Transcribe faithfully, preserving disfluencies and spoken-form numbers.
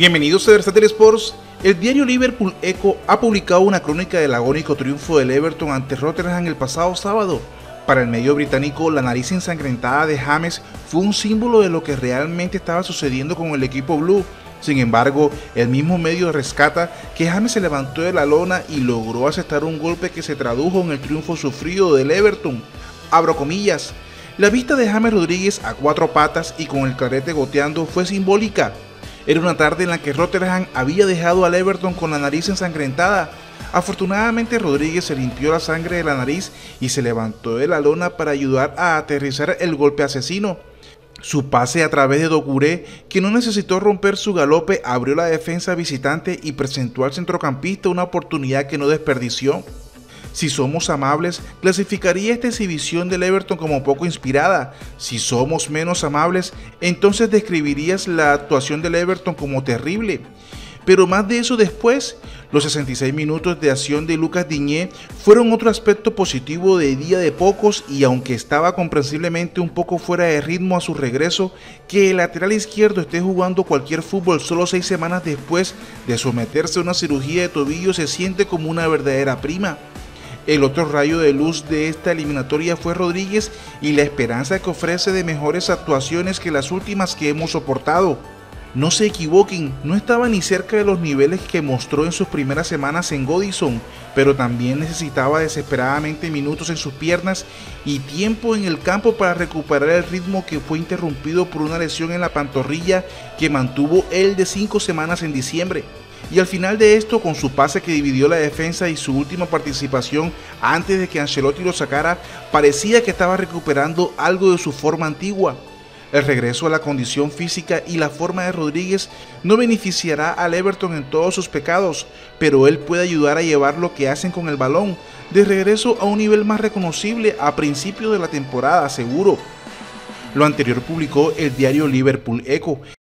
Bienvenidos a Versátil Sports. El diario Liverpool Echo ha publicado una crónica del agónico triunfo del Everton ante Rotherham el pasado sábado. Para el medio británico, la nariz ensangrentada de James fue un símbolo de lo que realmente estaba sucediendo con el equipo blue. Sin embargo, el mismo medio rescata que James se levantó de la lona y logró asestar un golpe que se tradujo en el triunfo sufrido del Everton. Abro comillas. La vista de James Rodríguez a cuatro patas y con el clarete goteando fue simbólica. Era una tarde en la que Rotherham había dejado al Everton con la nariz ensangrentada. Afortunadamente Rodríguez se limpió la sangre de la nariz y se levantó de la lona para ayudar a aterrizar el golpe asesino. Su pase a través de Doucouré, que no necesitó romper su galope, abrió la defensa visitante y presentó al centrocampista una oportunidad que no desperdició. Si somos amables, clasificaría esta exhibición del Everton como poco inspirada. Si somos menos amables, entonces describirías la actuación del Everton como terrible. Pero más de eso después, los sesenta y seis minutos de acción de Lucas Digne fueron otro aspecto positivo de día de pocos, y aunque estaba comprensiblemente un poco fuera de ritmo a su regreso, que el lateral izquierdo esté jugando cualquier fútbol solo seis semanas después de someterse a una cirugía de tobillo se siente como una verdadera prima. El otro rayo de luz de esta eliminatoria fue Rodríguez y la esperanza que ofrece de mejores actuaciones que las últimas que hemos soportado. No se equivoquen, no estaba ni cerca de los niveles que mostró en sus primeras semanas en Goodison, pero también necesitaba desesperadamente minutos en sus piernas y tiempo en el campo para recuperar el ritmo que fue interrumpido por una lesión en la pantorrilla que mantuvo él de cinco semanas en diciembre. Y al final de esto, con su pase que dividió la defensa y su última participación antes de que Ancelotti lo sacara, parecía que estaba recuperando algo de su forma antigua. El regreso a la condición física y la forma de Rodríguez no beneficiará al Everton en todos sus pecados, pero él puede ayudar a llevar lo que hacen con el balón de regreso a un nivel más reconocible a principios de la temporada, seguro. Lo anterior publicó el diario Liverpool Echo.